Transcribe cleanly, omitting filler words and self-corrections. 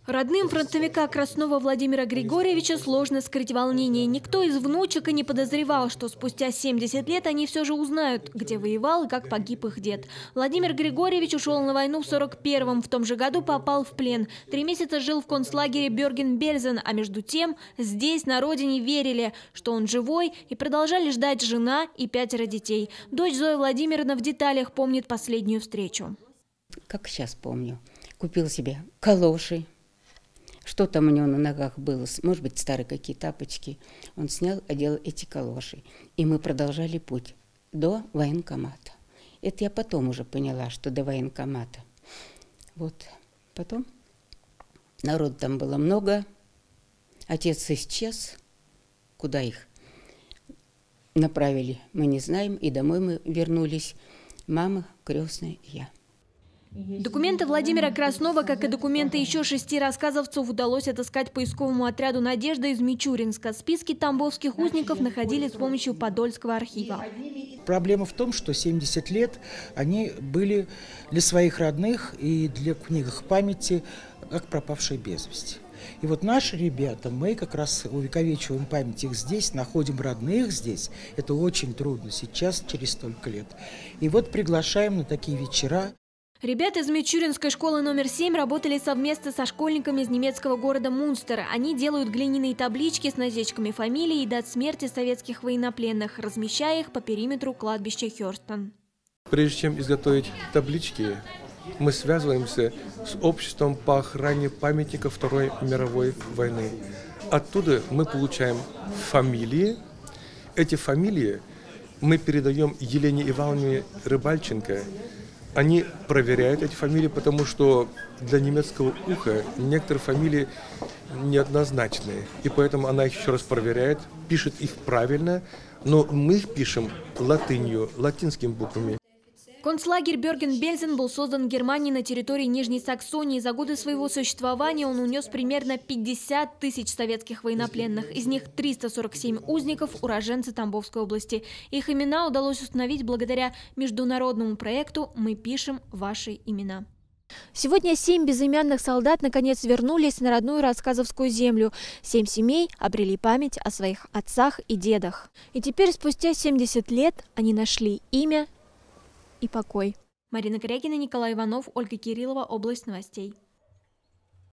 Родным фронтовика Краснова Владимира Григорьевича сложно скрыть волнение. Никто из внучек и не подозревал, что спустя 70 лет они все же узнают, где воевал и как погиб их дед. Владимир Григорьевич ушел на войну в 41-м, в том же году попал в плен. 3 месяца жил в концлагере Бёрген-Бельзен, а между тем здесь, на родине, верили, что он живой, и продолжали ждать жена и 5 детей. Дочь Зоя Владимировна в деталях помнит последнюю встречу. Как сейчас помню, купил себе калоши. Что там у него на ногах было, может быть, старые какие тапочки. Он снял, одел эти калоши. И мы продолжали путь до военкомата. Это я потом уже поняла, что до военкомата. Вот. Потом народу там было много. Отец исчез. Куда их направили, мы не знаем. И домой мы вернулись. Мама, крестная и я. Документы Владимира Краснова, как и документы еще 6 рассказовцев, удалось отыскать поисковому отряду «Надежда» из Мичуринска. Списки тамбовских узников находили с помощью Подольского архива. Проблема в том, что 70 лет они были для своих родных и для книг памяти как пропавшие без вести. И вот наши ребята, мы как раз увековечиваем память их здесь, находим родных здесь. Это очень трудно сейчас, через столько лет. И вот приглашаем на такие вечера. Ребята из Мичуринской школы номер 7 работали совместно со школьниками из немецкого города Мунстер. Они делают глиняные таблички с насечками фамилий и дат смерти советских военнопленных, размещая их по периметру кладбища Хёрстон. Прежде чем изготовить таблички, мы связываемся с обществом по охране памятников Второй мировой войны. Оттуда мы получаем фамилии. Эти фамилии мы передаем Елене Ивановне Рыбальченко. Они проверяют эти фамилии, потому что для немецкого уха некоторые фамилии неоднозначные. И поэтому она их еще раз проверяет, пишет их правильно, но мы их пишем латынью, латинскими буквами. Концлагерь Бёрген-Бельзен был создан в Германии на территории Нижней Саксонии. За годы своего существования он унес примерно 50 тысяч советских военнопленных. Из них 347 узников – уроженцы Тамбовской области. Их имена удалось установить благодаря международному проекту «Мы пишем ваши имена». Сегодня 7 безымянных солдат наконец вернулись на родную рассказовскую землю. 7 семей обрели память о своих отцах и дедах. И теперь, спустя 70 лет, они нашли имя и покой. Марина Корякина, Николай Иванов, Ольга Кириллова, Область новостей.